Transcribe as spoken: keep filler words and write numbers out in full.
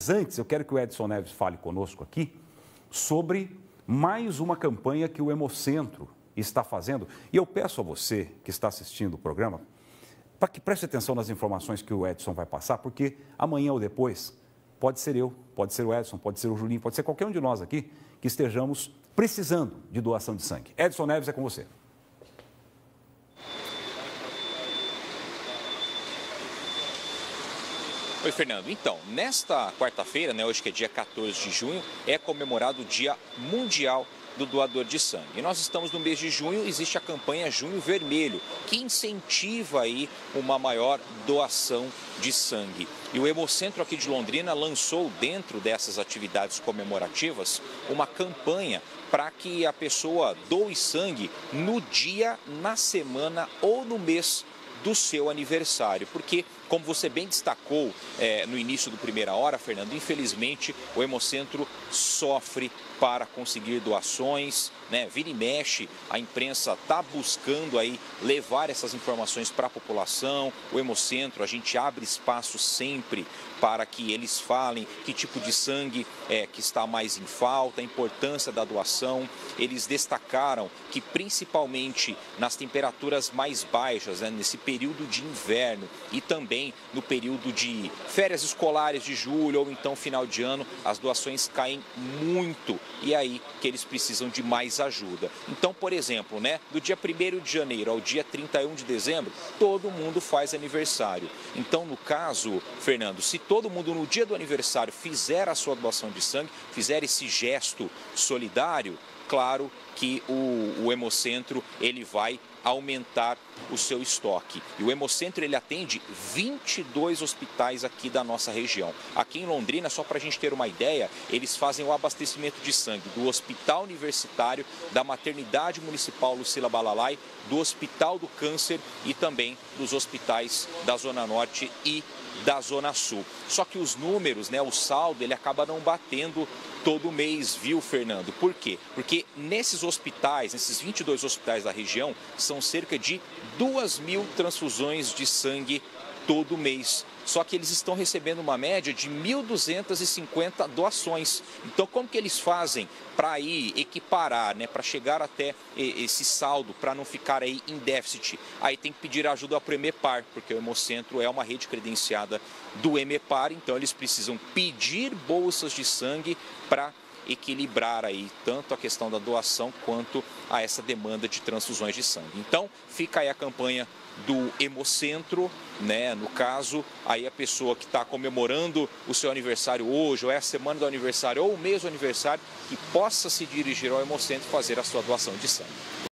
Mas antes, eu quero que o Edson Neves fale conosco aqui sobre mais uma campanha que o Hemocentro está fazendo. E eu peço a você que está assistindo o programa para que preste atenção nas informações que o Edson vai passar, porque amanhã ou depois pode ser eu, pode ser o Edson, pode ser o Julinho, pode ser qualquer um de nós aqui que estejamos precisando de doação de sangue. Edson Neves, é com você. Oi, Fernando. Então, nesta quarta-feira, né, hoje que é dia quatorze de junho, é comemorado o Dia Mundial do Doador de Sangue. E nós estamos no mês de junho, existe a campanha Junho Vermelho, que incentiva aí uma maior doação de sangue. E o Hemocentro aqui de Londrina lançou, dentro dessas atividades comemorativas, uma campanha para que a pessoa doe sangue no dia, na semana ou no mês do seu aniversário, porque, como você bem destacou é, no início do Primeira Hora, Fernando, infelizmente o Hemocentro sofre para conseguir doações, né? Vira e mexe, a imprensa está buscando aí levar essas informações para a população. O Hemocentro, a gente abre espaço sempre para que eles falem que tipo de sangue é que está mais em falta, a importância da doação. Eles destacaram que principalmente nas temperaturas mais baixas, né, nesse período de inverno e também no período de férias escolares de julho ou então final de ano, as doações caem muito e é aí que eles precisam de mais ajuda. Então, por exemplo, né, do dia primeiro de janeiro ao dia trinta e um de dezembro, todo mundo faz aniversário. Então, no caso, Fernando, se todo mundo no dia do aniversário fizer a sua doação de sangue, fizer esse gesto solidário, claro que o, o Hemocentro ele vai aumentar o seu estoque. E o Hemocentro ele atende vinte e dois hospitais aqui da nossa região. Aqui em Londrina, só para a gente ter uma ideia, eles fazem o abastecimento de sangue do Hospital Universitário, da Maternidade Municipal Lucila Balalai, do Hospital do Câncer e também dos hospitais da Zona Norte e da Zona Sul. Só que os números, né, o saldo, ele acaba não batendo todo mês, viu, Fernando? Por quê? Porque nesses hospitais, nesses vinte e dois hospitais da região, são cerca de duas mil transfusões de sangue todo mês. Só que eles estão recebendo uma média de mil duzentas e cinquenta doações. Então, como que eles fazem para aí equiparar, né, para chegar até esse saldo, para não ficar aí em déficit? Aí tem que pedir ajuda para o Emepar, porque o Hemocentro é uma rede credenciada do Emepar, então eles precisam pedir bolsas de sangue para equilibrar aí tanto a questão da doação quanto a essa demanda de transfusões de sangue. Então, fica aí a campanha do Hemocentro, né? No caso, aí a pessoa que está comemorando o seu aniversário hoje, ou é a semana do aniversário, ou o mês do aniversário, que possa se dirigir ao Hemocentro e fazer a sua doação de sangue.